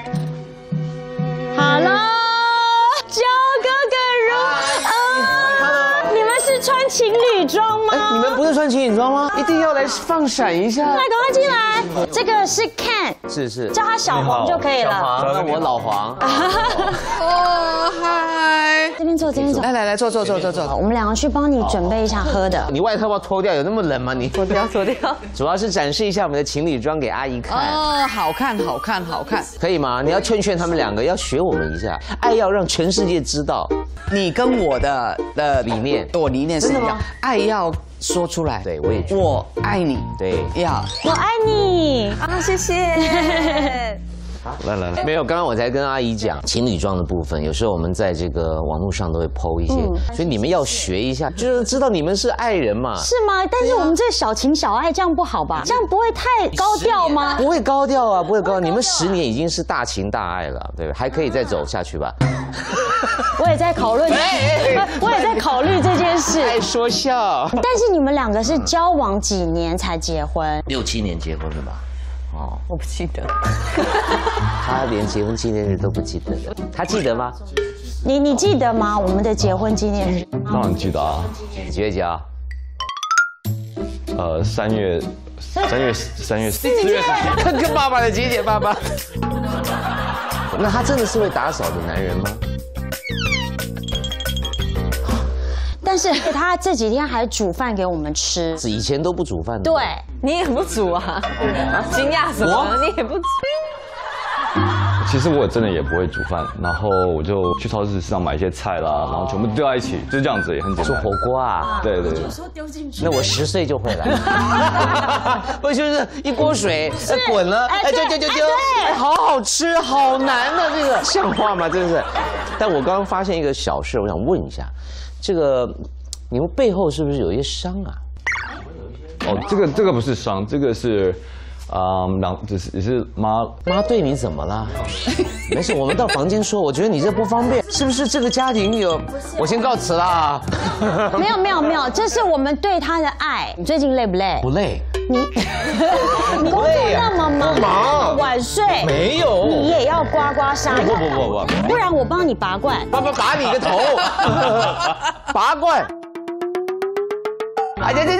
Hello， 焦哥跟如，你们是穿情侣装吗？ 你们不是穿情侣装吗？一定要来放闪一下。 来，赶快进来。这个是 Ken， 是， 叫他小黄就可以了。 那我老黄。 哦，嗨， 这边坐，这边坐。 来，坐。 我们两个去帮你准备一下喝的。 你外套要不要脱掉？有那么冷吗？你脱掉。 主要是展示一下我们的情侣装给阿姨看。 哦，好看。 可以吗？你要劝他们两个，要学我们一下，爱要让全世界知道。 你跟我的理念， 我理念是一样，爱要说出来。 对，我也觉得。 我爱你。 对， 要我爱你啊，谢谢。 来，没有，刚刚我才跟阿姨讲情侣装的部分，有时候我们在这个网络上都会 po 一些，所以你们要学一下，就是知道你们是爱人嘛。 是吗？但是我们这小情小爱这样不好吧？这样不会太高调吗？ 不会高调啊，不会高调。你们10年已经是大情大爱了，对吧？还可以再走下去吧。 我也在考虑，我也在考虑这件事。 爱说笑。 但是你们两个是交往几年才结婚 ？6、7年结婚了吧？哦， 我不记得。 他连结婚纪念日都不记得了，他记得吗？ 你记得吗？我们的结婚纪念日？ 当然记得啊。 几月几号 ？3月4月。 跟爸爸的节俭，爸爸。那他真的是会打扫的男人吗？ 但是他这几天还煮饭给我们吃， 以前都不煮饭的。 对， 你也不煮啊？惊讶什么？你也不煮？ 其实我真的也不会煮饭，然后我就去超市市场买一些菜啦，然后全部丢在一起，就这样子也很简单。 做火锅啊？ 对。 有时候丢进去。 那我10岁就会了。不就是一锅水，滚了，丢，好好吃，好难的这个，像话吗？真是。但我刚刚发现一个小事，我想问一下，这个你们背后是不是有一些伤啊？ 哦，这个不是伤，这个是。也是妈对你怎么了？没事，我们到房间说。我觉得你这不方便，是不是这个家庭有？我先告辞啦。 没有，这是我们对他的爱。你最近累不累？ 不累。 你工作那么忙， 忙晚睡没有？ 你也要刮刮痧？ 不， 不然我帮你拔罐。 拔你个头！拔罐。哎，对，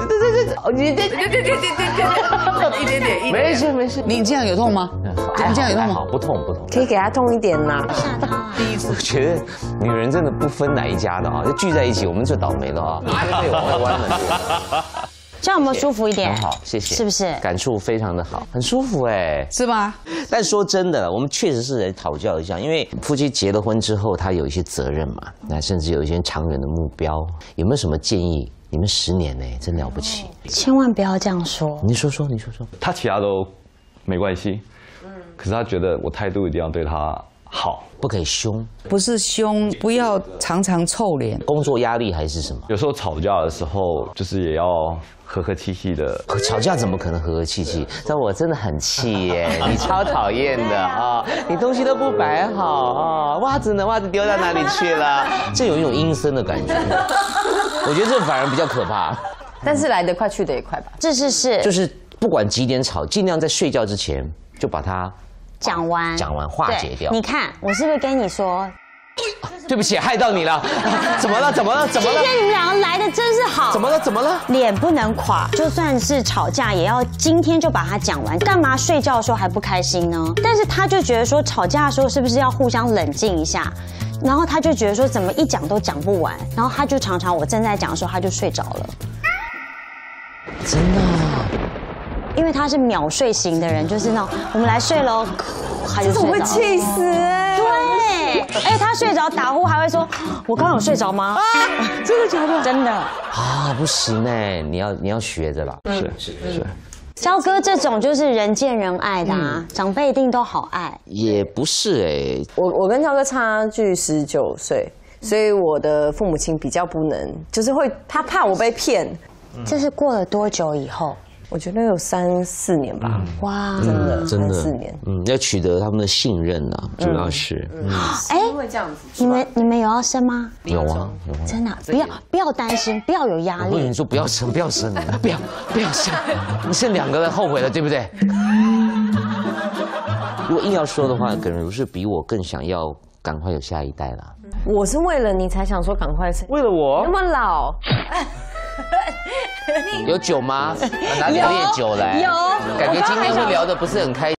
没事。 你这样有痛吗？你这样有痛吗？ 不痛。 可以给他痛一点呐。 吓他啊！ 我觉得女人真的不分哪一家的啊，就聚在一起我们就倒霉了啊，被往外弯了。 这样有没有舒服一点？ 很好，谢谢。 是不是？ 感触非常的好，很舒服哎， 是吗？ 但说真的，我们确实是来讨教一下，因为夫妻结了婚之后，他有一些责任嘛，那甚至有一些长远的目标，有没有什么建议？你们10年呢，真了不起。 千万不要这样说。 你说说。 他其他都没关系，可是他觉得我态度一定要对他好， 不可以凶， 不是凶，不要常常臭脸。 工作压力还是什么？ 有时候吵架的时候，就是也要和和气气的。 吵架怎么可能和和气气？但我真的很气耶，你超讨厌的啊！你东西都不摆好啊，袜子呢？袜子丢到哪里去了？这有一种阴森的感觉，我觉得这反而比较可怕。 但是来得快去得也快吧？ 是， 就是不管几点吵，尽量在睡觉之前就把它讲完， 化解掉。 你看，我是不是跟你说？ 对不起，害到你了。怎么了？ 今天你们两个来的真是好。 怎么了？ 脸不能垮，就算是吵架，也要今天就把它讲完。干嘛睡觉的时候还不开心呢？但是他就觉得说，吵架的时候是不是要互相冷静一下？然后他就觉得说，怎么一讲都讲不完，然后他就常常我正在讲的时候，他就睡着了。 真的？ 因为他是秒睡型的人，就是那种我们来睡喽，他就睡着了。 会气死哎！ 对，哎，他睡着打呼还会说：“我刚刚有睡着吗？”啊，真的假的？真的啊，不行哎，你要学着啦。 是。 焦哥这种就是人见人爱的啊，长辈一定都好爱。 也不是哎， 我跟焦哥差距19岁，所以我的父母亲比较不能，就是他怕我被骗。 这是过了多久以后？ 我觉得有3、4年吧。 哇， 真的 3、 4年。 要取得他们的信任啊，主要是。 哎，会这样子。你们有要生吗？ 有啊。 真的，不要担心，不要有压力。 我跟你说，不要生，不要生，不要生，你生2个人后悔了，对不对？ 如果硬要说的话，耿如是比我更想要赶快有下一代啦。 我是为了你才想说赶快生， 为了我那么老， 有酒吗？拿点烈酒来。 有， 感觉今天会聊得不是很开心。